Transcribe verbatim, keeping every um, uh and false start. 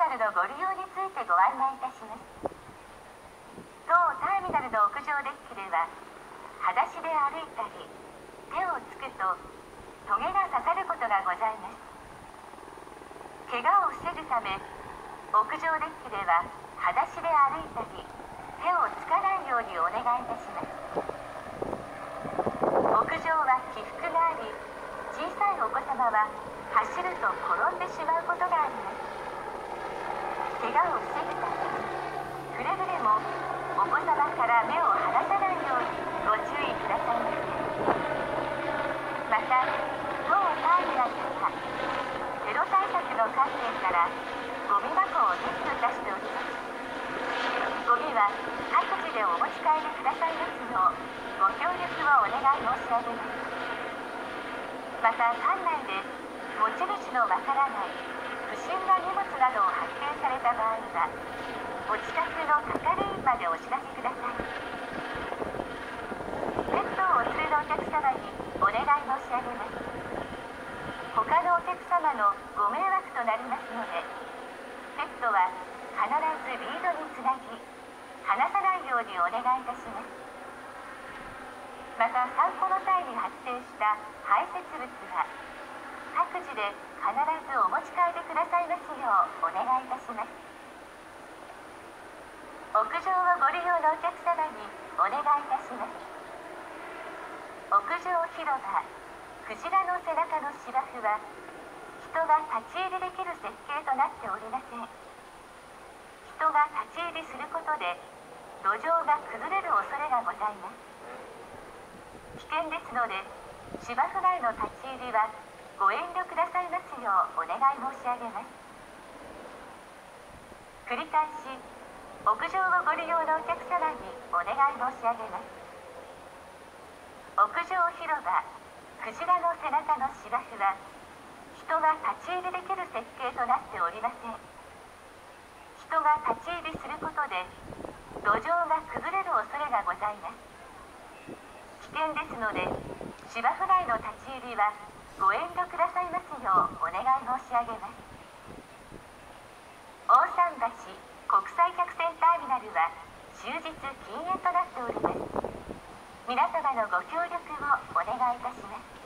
ナルのご利用についてご案内いたします。当ターミナルの屋上デッキでは、裸足で歩いたり、手をつくとトゲが刺さることがございます。怪我を防ぐため、屋上デッキでは裸足で歩いたり、手をつかないようにお願いいたします。屋上は起伏があり、小さいお子様は走ると転んでしまうことがあります。怪我を防ぐため、くれぐれもお子様から目を離さないようにご注意くださいませ。また、当ターミナルでは、テロ対策の観点からゴミ箱を撤去いたしております。ゴミは各自でお持ち帰りくださいますよう、ご協力をお願い申し上げます。また、館内で持ち主のわからない不審な荷物などを発見された場合は、お近くの係員までお知らせください。ペットをお連れのお客様にお願い申し上げます。他のお客様のご迷惑となりますので、ペットは必ずリードにつなぎ、離さないようにお願いいたします。また、散歩の際に発生した排泄物は、各自で必ずお持ち帰りくださいますようお願いいたします。屋上をご利用のお客様にお願いいたします。屋上広場、クジラの背中の芝生は、人が立ち入りできる設計となっておりません。人が立ち入りすることで、土壌が崩れる恐れがございます。危険ですので、芝生内の立ち入りはご遠慮くださいますようお願い申し上げます。繰り返し、屋上をご利用のお客様にお願い申し上げます。屋上広場、クジラの背中の芝生は、人が立ち入りできる設計となっておりません。人が立ち入りすることで、土壌が崩れる恐れがございます。危険ですので、芝生内の立ち入りはご遠慮くださいますようお願い申し上げます。大桟橋国際客船ターミナルは終日禁煙となっております。皆様のご協力をお願いいたします。